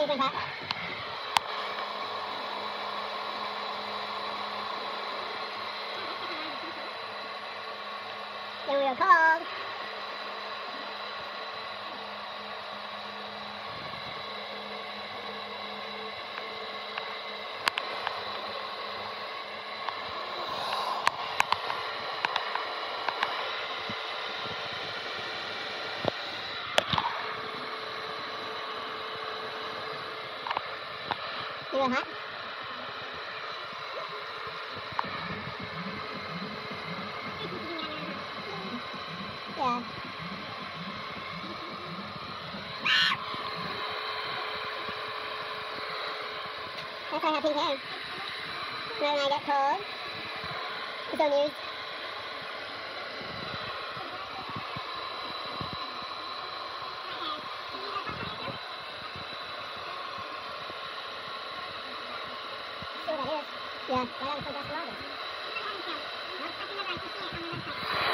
big hat. Then we are called. You know hot? Yeah. That's why I have pink hair. When I get cold, it's so news. See what that is? Yeah, right on the first longest.